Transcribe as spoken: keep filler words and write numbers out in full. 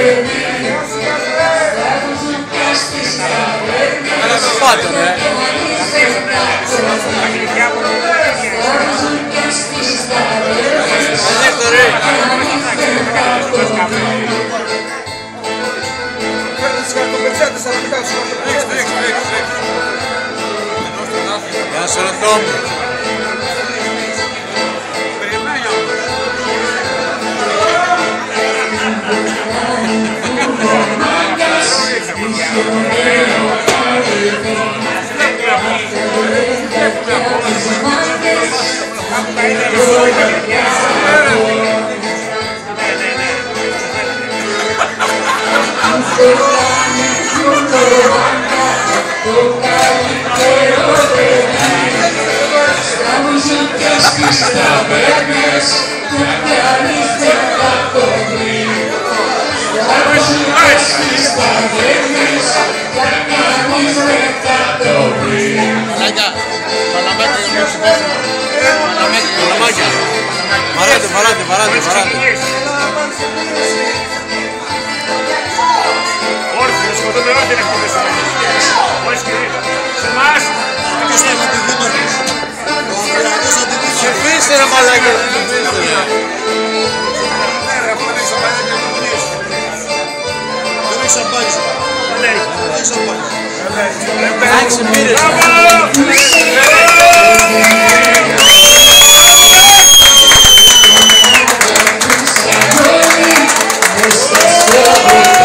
Fatto, eh? Ja, zo dat komt. Παράτε, παράτε, παράτε, παράτε. Όρθιο, σκοτώνε όρθιο να χτυπήσει. Μόλις κυρία. Σε εμάς. Ποιος θα είναι αντιδήμαρχος. Ψηφίστε ρε μαλάκα. Δεν έχει σαμπάνι. Δεν έχει σαμπάνι. Εντάξει, πήρες. Μπράβο!